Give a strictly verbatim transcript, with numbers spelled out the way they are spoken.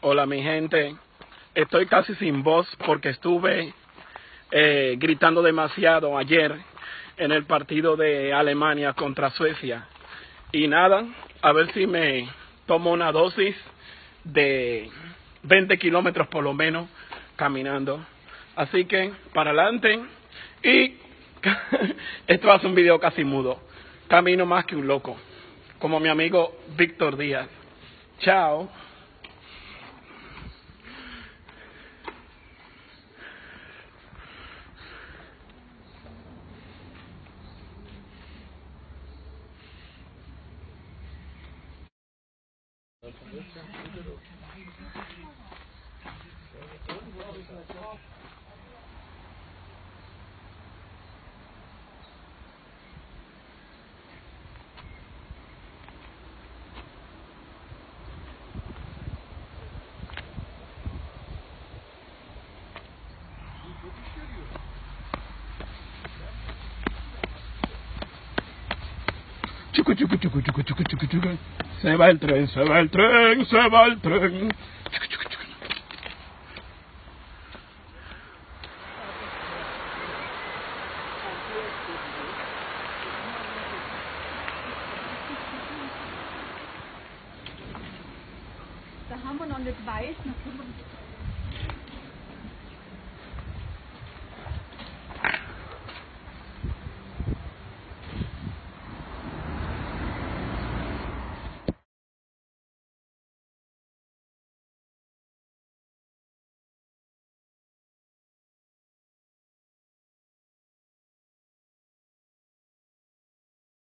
Hola mi gente, estoy casi sin voz porque estuve eh, gritando demasiado ayer en el partido de Alemania contra Suecia. Y nada, a ver si me tomo una dosis de veinte kilómetros por lo menos caminando. Así que para adelante y esto va a ser un video casi mudo. Camino más que un loco, como mi amigo Víctor Díaz. Chao. Chucu, chucu, chucu, chucu, chucu, chucu, chucu. Se va el tren, se va el tren, se va el tren. Chucu, chucu, chucu. Da haben wir noch nicht weiß, dann können wir